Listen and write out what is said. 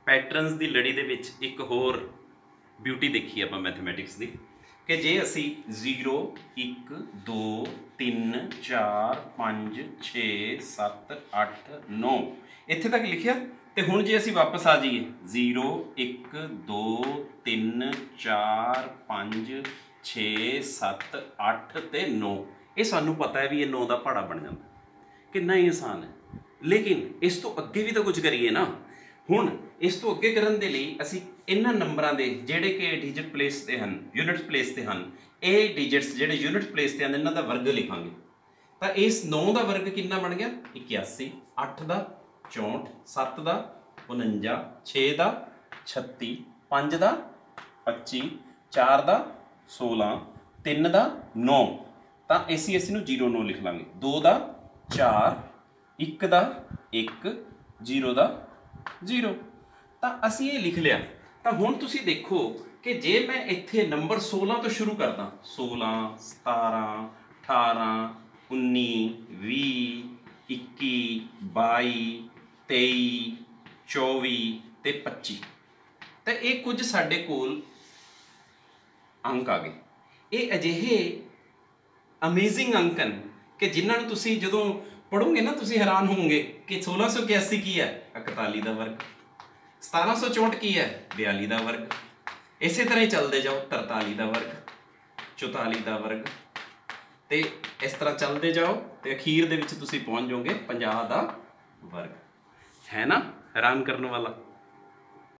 Patterns ਦੀ ਲੜੀ ਦੇ ਵਿੱਚ ਇੱਕ ਹੋਰ ਬਿਊਟੀ ਦੇਖੀ ਆਪਾਂ ਮੈਥਮੈਟਿਕਸ ਦੀ ਕਿ ਜੇ ਅਸੀਂ 0 1 2 3 4 5 6 7 8 9 ਇੱਥੇ ਤੱਕ ਲਿਖਿਆ ਤੇ ਹੁਣ ਜੇ ਅਸੀਂ ਵਾਪਸ ਆ ਜਾਈਏ 0 1 2 3 4 5 6 7 8 ਤੇ 9 ਇਹ ਸਾਨੂੰ ਪਤਾ ਹੈ ਵੀ ਇਹ 9 ਦਾ ਪਹਾੜਾ ਬਣ ਜਾਂਦਾ। ਕਿੰਨਾ ਹੀ ਆਸਾਨ ਹੈ। ਲੇਕਿਨ ਇਸ ਤੋਂ ਅੱਗੇ ਵੀ ਤਾਂ ਕੁਝ ਕਰੀਏ ਨਾ। ਹੁਣ ਇਸ ਤੋਂ ਅੱਗੇ ਕਰਨ ਦੇ ਲਈ ਅਸੀਂ ਇਹਨਾਂ ਨੰਬਰਾਂ ਦੇ ਜਿਹੜੇ ਕਿ ਡਿਜਿਟ ਪਲੇਸ ਤੇ ਹਨ, ਯੂਨਿਟ ਪਲੇਸ ਤੇ ਹਨ, ਇਹ ਡਿਜਿਟਸ ਜਿਹੜੇ ਯੂਨਿਟ ਪਲੇਸ ਤੇ ਹਨ ਇਹਨਾਂ ਦਾ ਵਰਗ ਲਿਖਾਂਗੇ। ਤਾਂ ਇਸ 9 ਦਾ ਵਰਗ ਕਿੰਨਾ ਬਣ ਗਿਆ 81, 8 ਦਾ 64, 7 ਦਾ 49, 6 ਦਾ 36, 5 ਦਾ 25, 4 ਦਾ 16, 3 ਦਾ 9। ਤਾਂ ਅਸੀਂ ਇਸ ਨੂੰ 0 9 ਲਿਖ ਲਾਂਗੇ। 2 ਦਾ 4, 1 ਦਾ 1, 0 ਦਾ 0। ਤਾਂ ਅਸੀਂ ਇਹ ਲਿਖ ਲਿਆ। ਤਾਂ ਹੁਣ ਤੁਸੀਂ ਦੇਖੋ ਕਿ ਜੇ ਮੈਂ ਇੱਥੇ ਨੰਬਰ 16 ਤੋਂ ਸ਼ੁਰੂ ਕਰਦਾ 16 17 18 19 20 21 22 23 24 ਤੇ 25 ਤਾਂ ਇਹ ਕੁਝ ਸਾਡੇ ਕੋਲ ਅੰਕ ਆ ਗਏ। ਇਹ ਅਜਿਹੇ ਅਮੇਜ਼ਿੰਗ ਅੰਕ ਹਨ ਕਿ ਜਿਨ੍ਹਾਂ ਨੂੰ ਤੁਸੀਂ ਜਦੋਂ ਪੜ੍ਹੋਗੇ ਨਾ ਤੁਸੀਂ ਹੈਰਾਨ ਹੋਵੋਗੇ ਕਿ 1681 ਕੀ ਹੈ 41 ਦਾ ਵਰਗ, 1764 ਕੀ ਹੈ 42 ਦਾ ਵਰਗ, ਇਸੇ ਤਰ੍ਹਾਂ ਹੀ ਚੱਲਦੇ ਜਾਓ 43 ਦਾ ਵਰਗ, 44 ਦਾ ਵਰਗ ਤੇ ਇਸ ਤਰ੍ਹਾਂ ਚੱਲਦੇ ਜਾਓ ਤੇ ਅਖੀਰ ਦੇ ਵਿੱਚ ਤੁਸੀਂ ਪਹੁੰਚ ਜਾਓਗੇ 50 ਦਾ ਵਰਗ। ਹੈ ਨਾ ਹੈਰਾਨ ਕਰਨ ਵਾਲਾ।